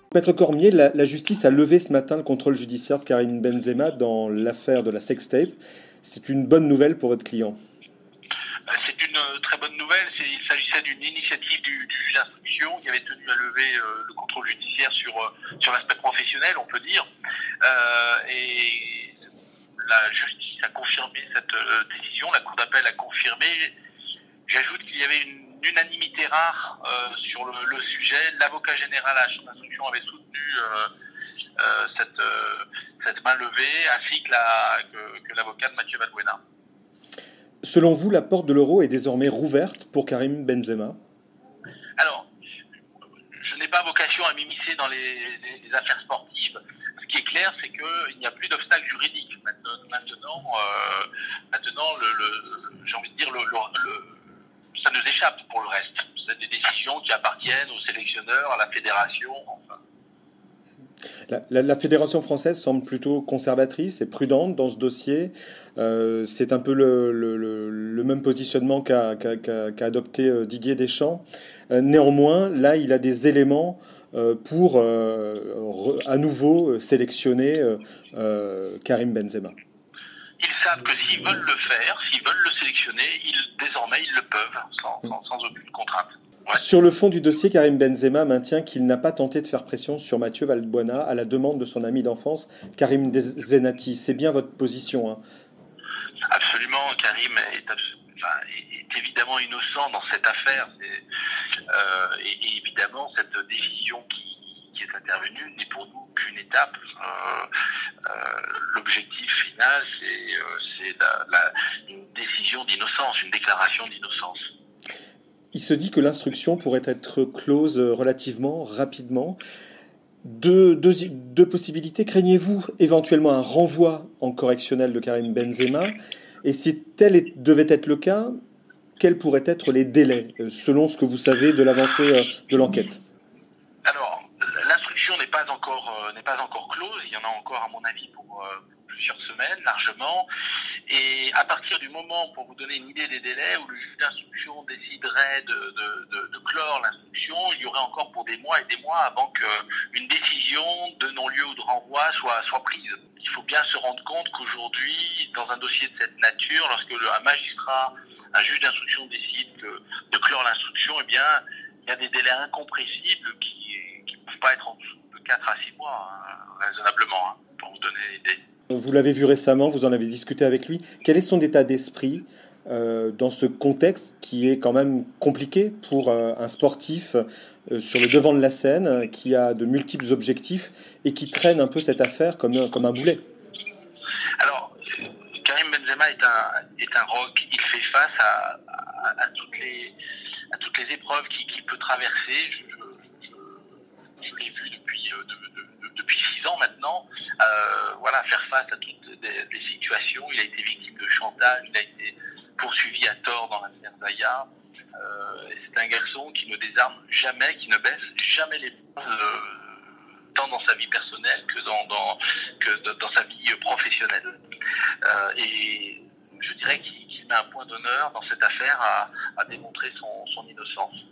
Maître Cormier, la justice a levé ce matin le contrôle judiciaire de Karim Benzema dans l'affaire de la sextape. C'est une bonne nouvelle pour votre client. C'est une très bonne nouvelle. Il s'agissait d'une initiative du juge d'instruction qui avait tenu à lever le contrôle judiciaire sur l'aspect professionnel, on peut dire. Et la justice a confirmé cette décision. La Cour d'appel a confirmé. J'ajoute qu'il y avait une unanimité rare sur le sujet. L'avocat général à la Chambre d'instruction avait soutenu cette main levée, ainsi que l'avocat de Mathieu Valbuena. Selon vous, la porte de l'euro est désormais rouverte pour Karim Benzema? Alors, je n'ai pas vocation à m'immiscer dans les affaires sportives. Ce qui est clair, c'est qu'il n'y a plus d'obstacle juridique. Maintenant, j'ai envie de dire, ça nous échappe pour le reste. C'est des décisions qui appartiennent aux sélectionneurs, à la fédération, enfin. La fédération française semble plutôt conservatrice et prudente dans ce dossier. C'est un peu le même positionnement qu'a adopté Didier Deschamps. Néanmoins, là, il a des éléments pour à nouveau sélectionner Karim Benzema. Ils savent que s'ils veulent le faire, s'ils veulent le sélectionner, désormais ils le peuvent, sans aucune contrainte. Ouais. Sur le fond du dossier, Karim Benzema maintient qu'il n'a pas tenté de faire pression sur Mathieu Valbuena à la demande de son ami d'enfance, Karim Zenati. C'est bien votre position, hein? Absolument, Karim est évidemment innocent dans cette affaire. Et évidemment, cette décision qui est intervenue n'est pour nous qu'une étape. L'objectif final, c'est une décision d'innocence, une déclaration d'innocence. Il se dit que l'instruction pourrait être close relativement rapidement. Deux possibilités. Craignez-vous éventuellement un renvoi en correctionnel de Karim Benzema? Et si tel devait être le cas, quels pourraient être les délais, selon ce que vous savez de l'avancée de l'enquête? Alors, l'instruction n'est pas encore close. Il y en a encore, à mon avis, pour plusieurs semaines, largement. Et à partir du moment, pour vous donner une idée des délais, où le juge d'instruction déciderait de clore l'instruction, il y aurait encore pour des mois et des mois avant qu'une décision de non-lieu ou de renvoi soit prise. Il faut bien se rendre compte qu'aujourd'hui, dans un dossier de cette nature, lorsque un juge d'instruction décide de clore l'instruction, eh bien, il y a des délais incompressibles qui ne peuvent pas être en dessous de 4 à 6 mois, hein, raisonnablement, hein, pour vous donner une idée. Vous l'avez vu récemment, vous en avez discuté avec lui. Quel est son état d'esprit dans ce contexte qui est quand même compliqué pour un sportif sur le devant de la scène, qui a de multiples objectifs et qui traîne un peu cette affaire comme un boulet? Alors, Karim Benzema est un rock. Il fait face à toutes les épreuves qu'il peut traverser. Je l'ai vu depuis 6 ans maintenant. Faire face à toutes des situations. Il a été victime de chantage, il a été poursuivi à tort dans l'affaire Zaya. C'est un garçon qui ne désarme jamais, qui ne baisse jamais les bras, tant dans sa vie personnelle que dans sa vie professionnelle. Et je dirais qu'il met un point d'honneur dans cette affaire à démontrer son innocence.